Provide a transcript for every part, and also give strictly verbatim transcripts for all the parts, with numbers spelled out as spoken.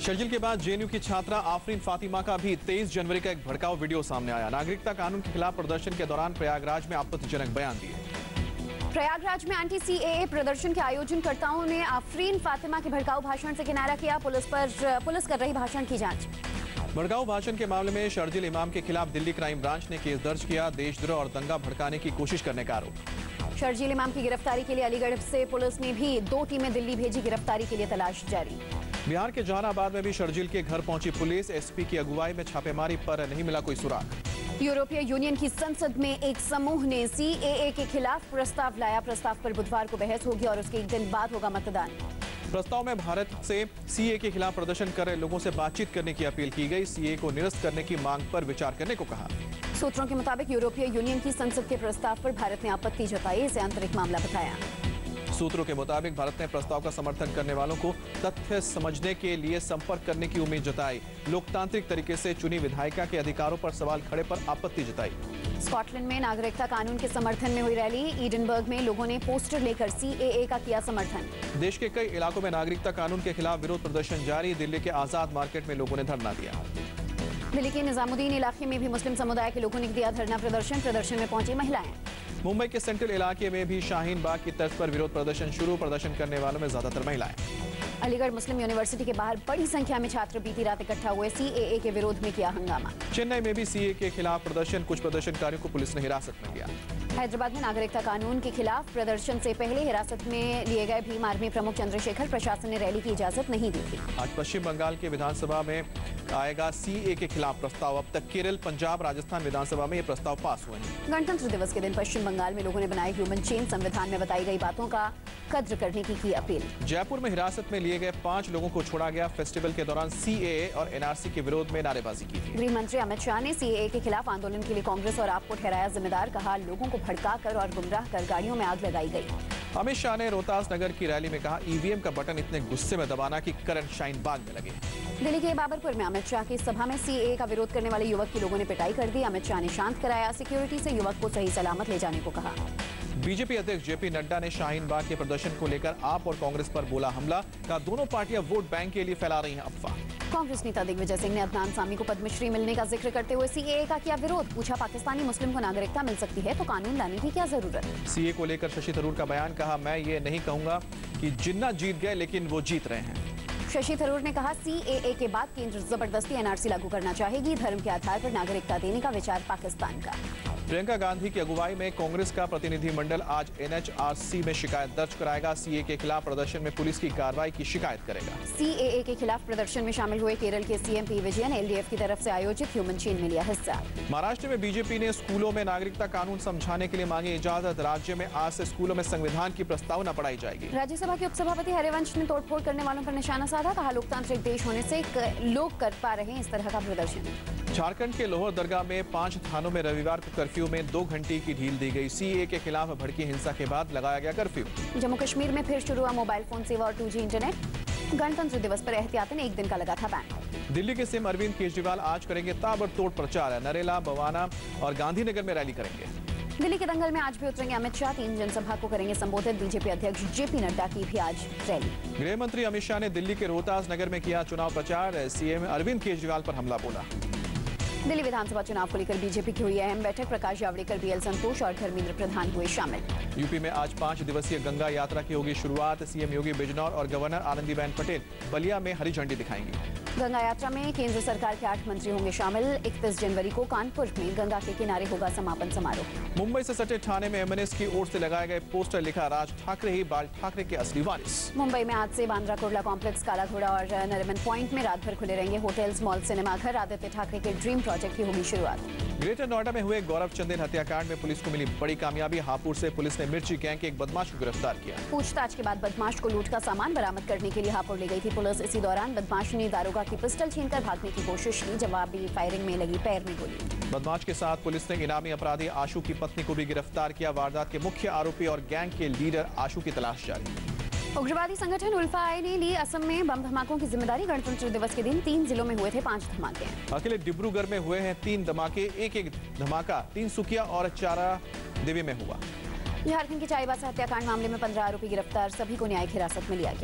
शर्जिल के बाद जेएनयू की छात्रा आफरीन फातिमा का भी तेईस जनवरी का एक भड़काऊ वीडियो सामने आया। नागरिकता कानून के खिलाफ प्रदर्शन के दौरान प्रयागराज में आपत्तिजनक बयान दिए। प्रयागराज में एंटी सीएए प्रदर्शन के आयोजनकर्ताओं ने आफरीन फातिमा के भड़काऊ भाषण से किनारा किया। पुलिस पर पुलिस कर रही भाषण की जांच। भड़काऊ भाषण के मामले में शर्जिल इमाम के खिलाफ दिल्ली क्राइम ब्रांच ने केस दर्ज किया। देशद्रोह और दंगा भड़काने की कोशिश करने का आरोप। शर्जिल इमाम की गिरफ्तारी के लिए अलीगढ़ से पुलिस ने भी दो टीमें दिल्ली भेजी। गिरफ्तारी के लिए तलाश जारी। बिहार के जहानाबाद में भी शर्जिल के घर पहुंची पुलिस। एसपी की अगुवाई में छापेमारी पर नहीं मिला कोई सुराग। यूरोपीय यूनियन की संसद में एक समूह ने सीएए के खिलाफ प्रस्ताव लाया। प्रस्ताव पर बुधवार को बहस होगी और उसके एक दिन बाद होगा मतदान। प्रस्ताव में भारत से सीए के खिलाफ प्रदर्शन कर रहे लोगों से बातचीत करने की अपील की गई। सीए को निरस्त करने की मांग पर विचार करने को कहा। सूत्रों के मुताबिक यूरोपीय यूनियन की संसद के प्रस्ताव पर भारत ने आपत्ति जताई। इसे आंतरिक मामला बताया। सूत्रों के मुताबिक भारत ने प्रस्ताव का समर्थन करने वालों को तथ्य समझने के लिए संपर्क करने की उम्मीद जताई। लोकतांत्रिक तरीके से चुनी विधायिका के अधिकारों पर सवाल खड़े पर आपत्ति जताई। स्कॉटलैंड में नागरिकता कानून के समर्थन में हुई रैली। ईडनबर्ग में लोगों ने पोस्टर लेकर सीएए का किया समर्थन। देश के कई इलाकों में नागरिकता कानून के खिलाफ विरोध प्रदर्शन जारी। दिल्ली के आजाद मार्केट में लोगों ने धरना दिया। दिल्ली के निजामुद्दीन इलाके में भी मुस्लिम समुदाय के लोगों ने दिया धरना प्रदर्शन। प्रदर्शन में पहुंची महिलाएं। मुंबई के सेंट्रल इलाके में भी शाहीन बाग की तर्ज पर विरोध प्रदर्शन शुरू। प्रदर्शन करने वालों में ज्यादातर महिलाएं। अलीगढ़ मुस्लिम यूनिवर्सिटी के बाहर बड़ी संख्या में छात्र बीती रात इकट्ठा हुए। सीएए के विरोध में किया हंगामा। चेन्नई में भी सीए के खिलाफ प्रदर्शन। कुछ प्रदर्शनकारियों को पुलिस ने हिरासत में लिया। हैदराबाद में नागरिकता कानून के खिलाफ प्रदर्शन से पहले हिरासत में लिए गए भीम आर्मी प्रमुख चंद्रशेखर प्रशासन ने रैली की इजाजत नहीं दी थी। आज पश्चिम बंगाल के विधानसभा में आएगा सीए के खिलाफ प्रस्ताव। अब तक केरल, पंजाब, राजस्थान विधानसभा में ये प्रस्ताव पास हुए हैं। गणतंत्र दिवस के दिन पश्चिम बंगाल में लोगों ने बनाए ह्यूमन चेन। संविधान में बताई गई बातों का कद्र करने की की अपील। जयपुर में हिरासत में लिए गए पांच लोगों को छोड़ा गया। फेस्टिवल के दौरान सीएए और एनआरसी के विरोध में नारेबाजी की थी। गृह मंत्री अमित शाह ने सीएए के खिलाफ आंदोलन के लिए कांग्रेस और आप को ठहराया जिम्मेदार। कहा, लोगों को भड़काकर और गुमराह कर गाड़ियों में आग लगाई गई। अमित शाह ने रोहतास नगर की रैली में कहा, ईवीएम का बटन इतने गुस्से में दबाना कि करंट शाहीन बाग में लगे। दिल्ली के बाबरपुर में अमित शाह की सभा में सीएए का विरोध करने वाले युवक की लोगों ने पिटाई कर दी। अमित शाह ने शांत कराया। सिक्योरिटी से युवक को सही सलामत ले जाने को कहा। बीजेपी अध्यक्ष जेपी नड्डा ने शाहीन बाग के प्रदर्शन को लेकर आप और कांग्रेस पर बोला हमला। कहा, दोनों पार्टियां वोट बैंक के लिए फैला रही हैं अफवाह। कांग्रेस नेता दिग्विजय सिंह ने अदनान सामी को पद्मश्री मिलने का जिक्र करते हुए सीएए का किया विरोध। पूछा, पाकिस्तानी मुस्लिम को नागरिकता मिल सकती है तो कानून लाने की क्या जरूरत। सीए को लेकर शशि थरूर का बयान। कहा, मैं ये नहीं कहूंगा कि जिन्ना जीत गए, लेकिन वो जीत रहे हैं। शशि थरूर ने कहा, सीएए के बाद केंद्र जबरदस्ती एनआरसी लागू करना चाहेगी। धर्म के आधार पर नागरिकता देने का विचार पाकिस्तान का। प्रियंका गांधी की अगुवाई में कांग्रेस का प्रतिनिधिमंडल आज एनएचआरसी में शिकायत दर्ज कराएगा। सीए के खिलाफ प्रदर्शन में पुलिस की कार्रवाई की शिकायत करेगा। सीएए के खिलाफ प्रदर्शन में शामिल हुए केरल के सीएम पी विजयन एलडीएफ की तरफ से आयोजित ह्यूमन चेन में लिया हिस्सा। महाराष्ट्र में बीजेपी ने स्कूलों में नागरिकता कानून समझाने के लिए मांगी इजाजत। राज्य में आज से स्कूलों में संविधान की प्रस्तावना पढ़ाई जाएगी। राज्यसभा के उपसभापति हरिवंश ने तोड़फोड़ करने वालों पर निशाना साधा। कहा, लोकतांत्रिक देश होने से लोग कर पा रहे हैं इस तरह का प्रदर्शन। झारखंड के लोहर दरगाह में पांच थानों में रविवार को कर्फ्यू में दो घंटे की ढील दी गई। सीए के खिलाफ भड़की हिंसा के बाद लगाया गया कर्फ्यू। जम्मू कश्मीर में फिर शुरू हुआ मोबाइल फोन सेवा और टू जी इंटरनेट। गणतंत्र दिवस पर एहतियातन एक दिन का लगा था बैन। दिल्ली के सीएम अरविंद केजरीवाल आज करेंगे ताबड़तोड़ प्रचार। नरेला, बवाना और गांधीनगर में रैली करेंगे। दिल्ली के दंगल में आज भी उतरेंगे अमित शाह। तीन जनसभा को करेंगे संबोधित। बीजेपी अध्यक्ष जेपी नड्डा की भी आज रैली। गृह मंत्री अमित शाह ने दिल्ली के रोहतास नगर में किया चुनाव प्रचार। सीएम अरविंद केजरीवाल पर हमला बोला। दिल्ली विधानसभा चुनाव को लेकर बीजेपी की हुई अहम बैठक। प्रकाश जावड़ेकर, बीएल संतोष और धर्मेंद्र प्रधान हुए शामिल। यूपी में आज पांच दिवसीय गंगा यात्रा की होगी शुरुआत। सीएम योगी बिजनौर और गवर्नर आनंदीबेन पटेल बलिया में हरी झंडी दिखाएंगी। गंगा यात्रा में केंद्र सरकार के आठ मंत्री होंगे शामिल। इकतीस जनवरी को कानपुर में गंगा के किनारे होगा समापन समारोह। मुंबई से सटे ठाणे में एमएनएस की ओर से लगाए गए पोस्टर लिखा, राज ठाकरे ही बाल ठाकरे के असली वारिस। मुंबई में आज से बांद्रा कुर्ला कॉम्प्लेक्स, काला घोड़ा और नरिमन पॉइंट में रात भर खुले रहेंगे होटल्स, मॉल, सिनेमाघर। आदित्य ठाकरे के ड्रीम प्रोजेक्ट की होगी शुरुआत। ग्रेटर नोएडा में हुए गौरव चंदेल हत्याकांड में पुलिस को मिली बड़ी कामयाबी। हापुड़ से पुलिस ने मिर्ची गैंग के एक बदमाश को गिरफ्तार किया। पूछताछ के बाद बदमाश को लूट का सामान बरामद करने के लिए हापुड़ ले गई थी पुलिस। इसी दौरान बदमाश ने दारोगा की पिस्टल छीनकर भागने की कोशिश की। जवाबी फायरिंग में लगी पैर में गोली। बदमाश के साथ पुलिस ने इनामी अपराधी आशु की पत्नी को भी गिरफ्तार किया। वारदात के मुख्य आरोपी और गैंग के लीडर आशु की तलाश जारी। उग्रवादी संगठन उल्फा ने ली असम में बम धमाकों की जिम्मेदारी। गणतंत्र दिवस के दिन तीन जिलों में हुए थे पांच धमाके। अकेले डिब्रूगढ़ में हुए हैं तीन धमाके। एक एक धमाका तिनसुकिया और चारा देवी में हुआ। झारखंड के चाईबासा हत्याकांड मामले में पंद्रह आरोपी गिरफ्तार। सभी को न्यायिक हिरासत में लिया गया।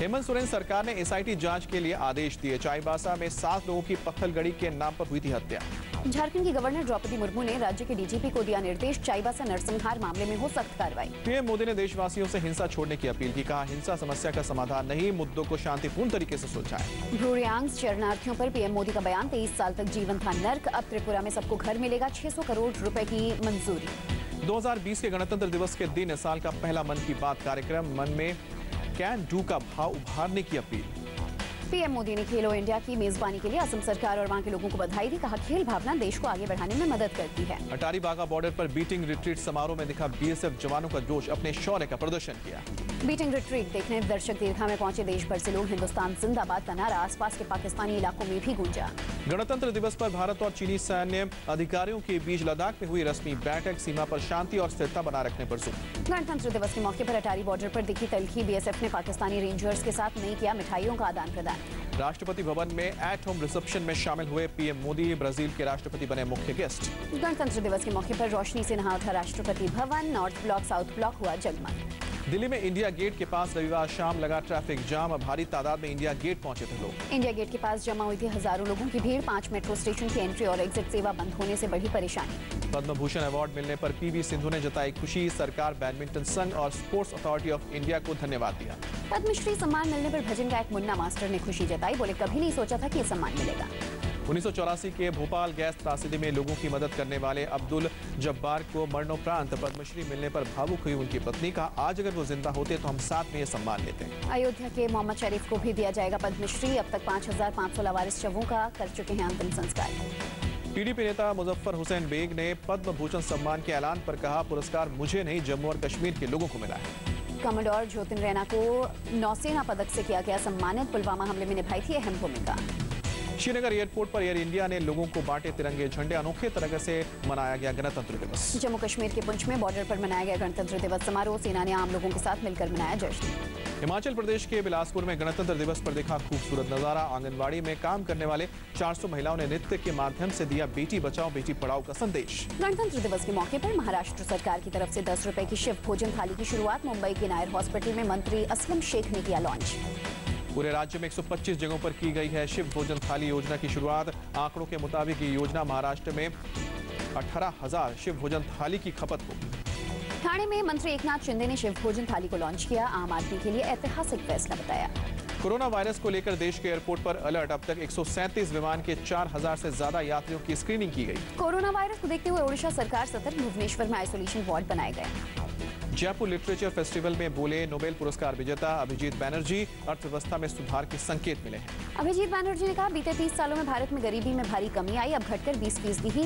हेमंत सोरेन सरकार ने एसआईटी जांच के लिए आदेश दिए। चाईबासा में सात लोगों की पत्थलगड़ी के नाम पर हुई थी हत्या। झारखंड की गवर्नर द्रौपदी मुर्मू ने राज्य के डीजीपी को दिया निर्देश, चाईबासा नरसंहार मामले में हो सख्त कार्रवाई। पीएम मोदी ने देशवासियों से हिंसा छोड़ने की अपील की। कहा, हिंसा समस्या का समाधान नहीं, मुद्दों को शांतिपूर्ण तरीके से सुलझाएं। ब्रूरियांग शरणार्थियों पर पीएम मोदी का बयान, तेईस साल तक जीवन था नर्क, अब त्रिपुरा में सबको घर मिलेगा, छह सौ करोड़ रुपए की मंजूरी। दो हज़ार बीस के गणतंत्र दिवस के दिन साल का पहला मन की बात कार्यक्रम, मन में कैन डू का भाव उभारने की अपील। पीएम मोदी ने खेलो इंडिया की मेजबानी के लिए असम सरकार और वहां के लोगों को बधाई दी। कहा, खेल भावना देश को आगे बढ़ाने में मदद करती है। अटारी बागा बॉर्डर पर बीटिंग रिट्रीट समारोह में दिखा बीएसएफ जवानों का जोश, अपने शौर्य का प्रदर्शन किया। बीटिंग रिट्रीट देखने दर्शक दीर्घा में पहुंचे देश भर से लोग। हिंदुस्तान जिंदाबाद का नारा आसपास के पाकिस्तानी इलाकों में भी गूंजा। गणतंत्र दिवस पर भारत और चीनी सैन्य अधिकारियों के बीच लद्दाख में हुई रस्मी बैठक, सीमा पर शांति और स्थिरता बनाए रखने पर जोर। गणतंत्र दिवस के मौके पर अटारी बॉर्डर पर दिखी तलखी, बीएसएफ ने पाकिस्तानी रेंजर्स के साथ नहीं किया मिठाइयों का आदान प्रदान। राष्ट्रपति भवन में एट होम रिसेप्शन में शामिल हुए पीएम मोदी, ब्राजील के राष्ट्रपति बने मुख्य गेस्ट। गणतंत्र दिवस के मौके पर रोशनी से नहा उठा Rashtrapati Bhavan, north block south block हुआ जगमग। दिल्ली में इंडिया गेट के पास रविवार शाम लगा ट्रैफिक जाम, भारी तादाद में इंडिया गेट पहुंचे थे लोग। इंडिया गेट के पास जमा हुई थी हजारों लोगों की भीड़, पांच मेट्रो स्टेशन की एंट्री और एग्जिट सेवा बंद होने से बढ़ी परेशानी। पद्म भूषण अवार्ड मिलने पर पीवी सिंधु ने जताई खुशी, सरकार, बैडमिंटन संघ और स्पोर्ट्स अथॉरिटी ऑफ इंडिया को धन्यवाद दिया। पद्मश्री सम्मान मिलने पर भजन गायक मुन्ना मास्टर ने खुशी जताई, बोले कभी नहीं सोचा था कि ये सम्मान मिलेगा। उन्नीस सौ चौरासी के भोपाल गैस त्रासदी में लोगों की मदद करने वाले अब्दुल जब्बार को मरणोपरांत पद्मश्री मिलने पर भावुक हुई उनकी पत्नी। का आज अगर वो जिंदा होते तो हम साथ में ये सम्मान लेते। अयोध्या के मोहम्मद शरीफ को भी दिया जाएगा पद्मश्री, अब तक पाँच हजार पाँच सौ लावारिस शवों का कर चुके हैं अंतिम संस्कार। पीडीपी नेता मुजफ्फर हुसैन बेग ने पद्म भूषण सम्मान के ऐलान पर कहा, पुरस्कार मुझे नहीं जम्मू और कश्मीर के लोगों को मिला है। कमांडर ज्योतिन रैना को नौसेना पदक से किया गया सम्मानित, पुलवामा हमले में निभाई थी अहम भूमिका। श्रीनगर एयरपोर्ट पर एयर इंडिया ने लोगों को बांटे तिरंगे झंडे, अनोखे तरह से मनाया गया गणतंत्र दिवस। जम्मू कश्मीर के पुंछ में बॉर्डर पर मनाया गया गणतंत्र दिवस समारोह, सेना ने आम लोगों के साथ मिलकर मनाया जश्न। हिमाचल प्रदेश के बिलासपुर में गणतंत्र दिवस पर देखा खूबसूरत नजारा, आंगनबाड़ी में काम करने वाले चार सौ महिलाओं ने नृत्य के माध्यम से दिया बेटी बचाओ बेटी पढ़ाओ का संदेश। गणतंत्र दिवस के मौके पर महाराष्ट्र सरकार की तरफ से दस रुपए की शिव भोजन थाली की शुरुआत, मुंबई के नायर हॉस्पिटल में मंत्री असलम शेख ने किया लॉन्च। पूरे राज्य में एक सौ पच्चीस जगहों पर की गई है शिव भोजन थाली योजना की शुरुआत। आंकड़ों के मुताबिक ये योजना महाराष्ट्र में अठारह हजार शिव भोजन थाली की खपत होगी। ठाणे में मंत्री एकनाथ शिंदे ने शिव भोजन थाली को लॉन्च किया, आम आदमी के लिए ऐतिहासिक फैसला बताया। कोरोना वायरस को लेकर देश के एयरपोर्ट पर अलर्ट, अब तक एक सौ सैंतीस विमान के चार हजार से ज्यादा यात्रियों की स्क्रीनिंग की गई। कोरोना वायरस को देखते हुए ओडिशा सरकार सतर्क, भुवनेश्वर में आइसोलेशन वार्ड बनाए गए। जयपुर लिटरेचर फेस्टिवल में बोले नोबेल पुरस्कार विजेता अभिजीत बैनर्जी, अर्थव्यवस्था में सुधार के संकेत मिले हैं। अभिजीत बैनर्जी ने कहा, बीते तीस सालों में भारत में गरीबी में भारी कमी आई, अब घटकर बीस फीसदी ही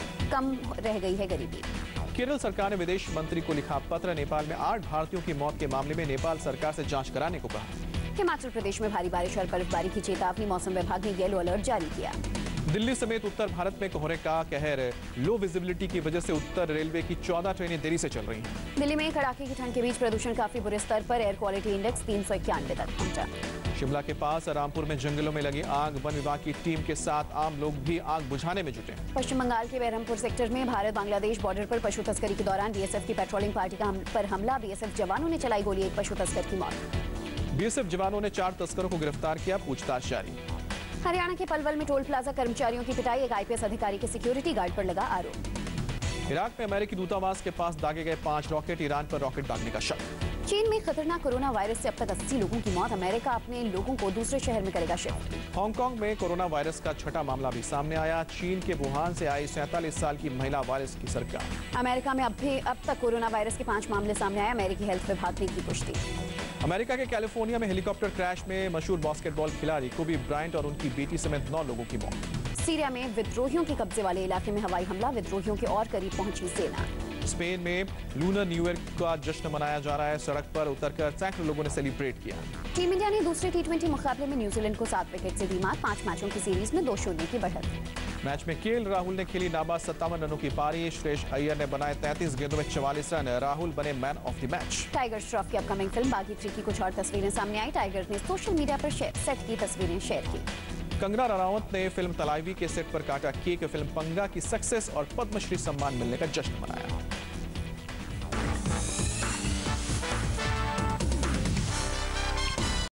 कम रह गई है गरीबी। केरल सरकार ने विदेश मंत्री को लिखा पत्र, नेपाल में आठ भारतीयों की मौत के मामले में नेपाल सरकार से जांच कराने को कहा। हिमाचल प्रदेश में भारी बारिश और बर्फबारी की चेतावनी, मौसम विभाग ने येलो अलर्ट जारी किया। दिल्ली समेत उत्तर भारत में कोहरे का कहर, लो विजिबिलिटी की वजह से उत्तर रेलवे की चौदह ट्रेनें देरी से चल रही हैं। दिल्ली में कड़ाके की ठंड के बीच प्रदूषण काफी बुरे स्तर पर, एयर क्वालिटी इंडेक्स तीन सौ इक्यानवे तक पहुंचा। शिमला के पास रामपुर में जंगलों में लगी आग, वन विभाग की टीम के साथ आम लोग भी आग बुझाने में जुटे। पश्चिम बंगाल के बहरमपुर सेक्टर में भारत बांग्लादेश बॉर्डर पर पशु तस्करी के दौरान बीएसएफ की पेट्रोलिंग पार्टी का हम, पर हमला, बीएसएफ जवानों ने चलाई गोली, एक पशु तस्कर की मौत। बीएसएफ जवानों ने चार तस्करों को गिरफ्तार किया, पूछताछ जारी। हरियाणा के पलवल में टोल प्लाजा कर्मचारियों की पिटाई, एक आईपीएस अधिकारी के सिक्योरिटी गार्ड पर लगा आरोप। इराक में अमेरिकी दूतावास के पास दागे गए पांच रॉकेट, ईरान पर रॉकेट दागने का शक। चीन में खतरनाक कोरोना वायरस से अब तक अस्सी लोगों की मौत, अमेरिका अपने लोगों को दूसरे शहर में करेगा शिफ्ट। हांगकांग में कोरोना वायरस का छठा मामला भी सामने आया, चीन के वुहान से आई सैंतालीस साल की महिला वायरस की सरकार। अमेरिका में अब भी अब तक कोरोना वायरस के पांच मामले सामने आए, अमेरिकी हेल्थ विभाग ने की पुष्टि। अमेरिका के कैलिफोर्निया में हेलीकॉप्टर क्रैश में मशहूर बास्केटबॉल खिलाड़ी कोबी ब्रायंट और उनकी बेटी समेत नौ लोगों की मौत। सीरिया में विद्रोहियों के कब्जे वाले इलाके में हवाई हमला, विद्रोहियों के और करीब पहुंची सेना। स्पेन में लूनर न्यू ईयर का जश्न मनाया जा रहा है, सड़क पर उतरकर सैकड़ों लोगों ने सेलिब्रेट किया। टीम इंडिया ने दूसरे टी ट्वेंटी मुकाबले में न्यूजीलैंड को सात विकेट से दी मात, पांच मैचों की सीरीज में दो शून्य की बढ़त। मैच में केएल राहुल ने खेली नाबाद सत्तावन रनों की पारी, श्रेयस अय्यर ने बनाए तैंतीस गेंदों में चवालीस रन, राहुल बने man of the match. Tiger Shroff की अपकमिंग फिल्म बागी थ्री की कुछ और तस्वीरें सामने आई, टाइगर ने सोशल मीडिया पर सेट की तस्वीरें शेयर की। कंगना रनावत ने फिल्म तलाइवी के सेट पर काटा केक, फिल्म पंगा की सक्सेस और पद्मश्री सम्मान मिलने का जश्न मनाया।